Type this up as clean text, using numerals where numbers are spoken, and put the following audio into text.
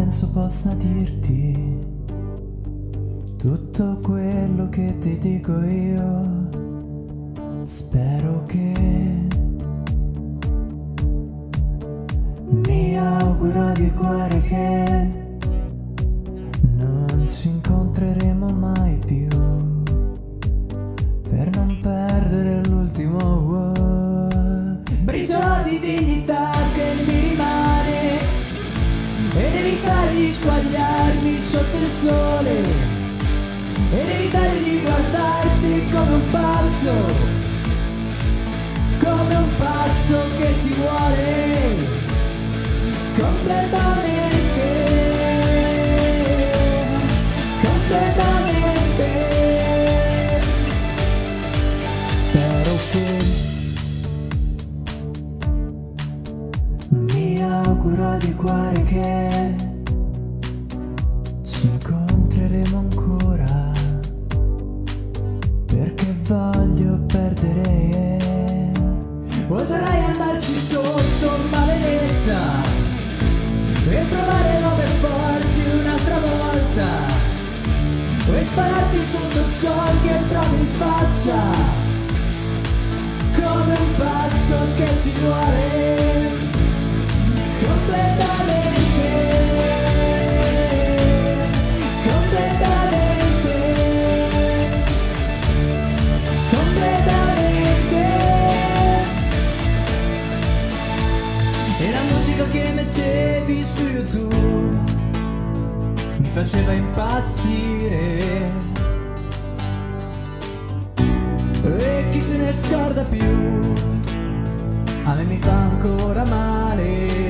penso possa dirti tutto quello che ti dico io. Spero che mi auguro di cuore che non ci incontreremo mai più, per non perdere l'ultimo briciolo di dignità che mi rimane, ed evitare di squagliarmi sotto il sole, ed evitare di guardarti come un pazzo che ti vuole completamente, completamente. Spero che, mi auguro di cuore che ci incontreremo ancora, perché voglio perdere. Oserai andarci sotto, maledetta, e provare robe forti un'altra volta, e spararti tutto ciò che provi in faccia, come un pazzo che ti vuole completamente, completamente, completamente. E la musica che mettevi su YouTube mi faceva impazzire, e chi se ne scorda più, a me mi fa ancora male.